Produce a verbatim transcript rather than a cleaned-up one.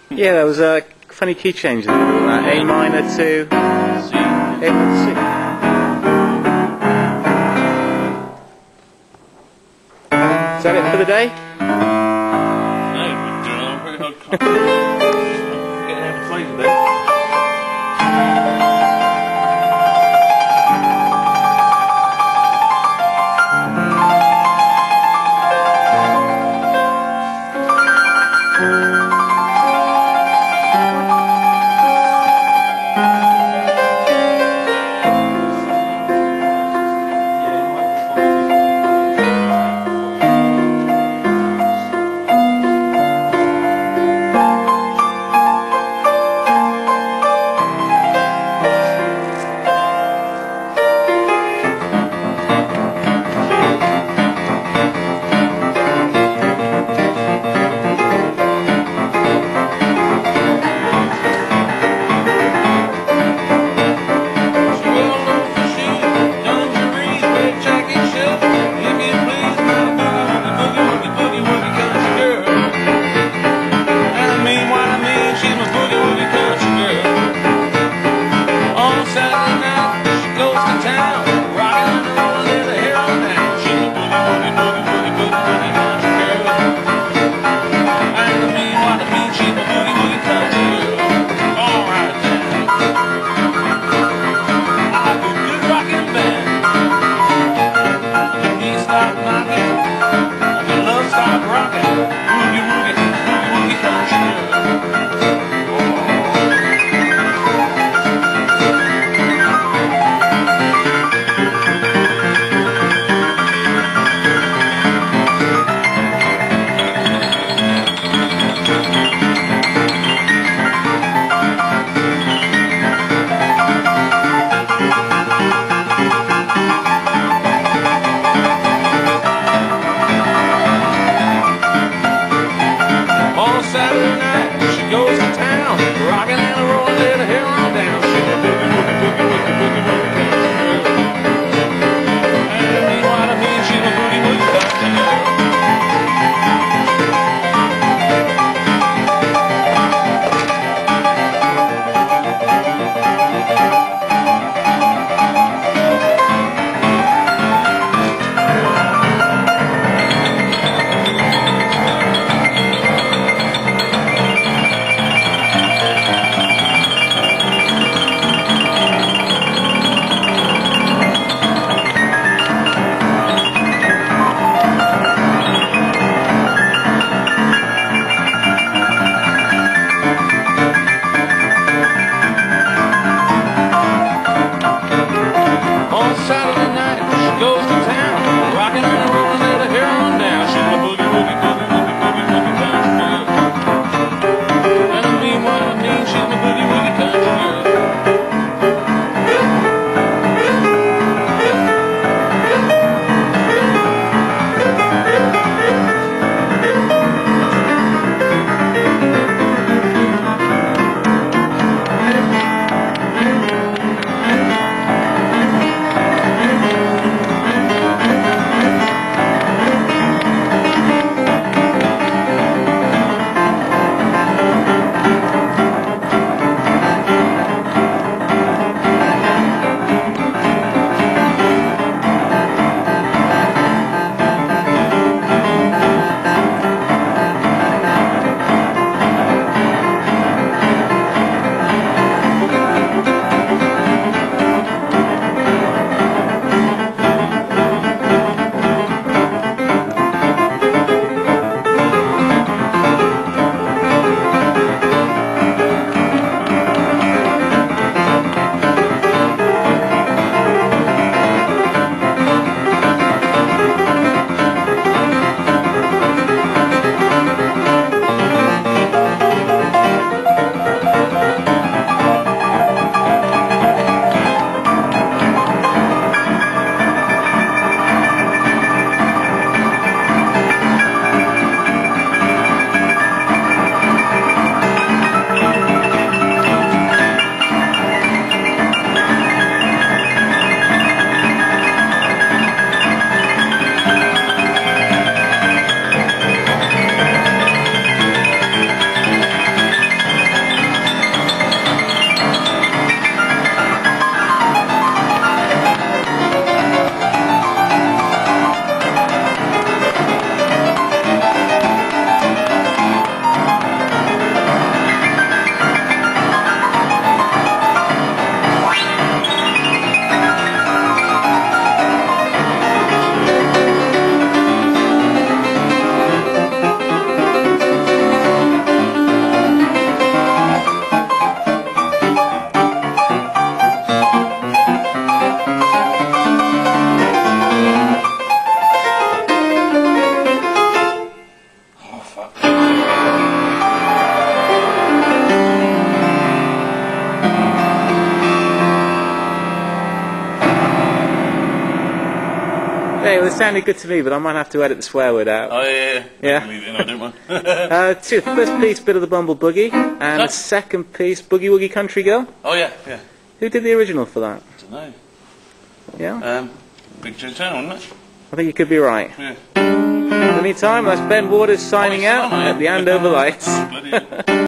Yeah, there was a funny key change in the middle of that. A minor to C. A minor to C. Is that it for the day? No, we're doing a very hard time. Getting out of play today. Okay, well, it sounded good to me, but I might have to edit the swear word out. Oh, yeah, yeah. Yeah? Leave it in, I don't mind. Uh, two, first piece, bit of the Bumble Boogie, and the second piece, Boogie Woogie Country Girl. Oh, yeah, yeah. Who did the original for that? I don't know. Yeah? Um, Big Joe Town, wasn't it? I think you could be right. Yeah. In the meantime, that's Ben Waters signing Oh, out sorry. at the Andover Lights. Bloody hell.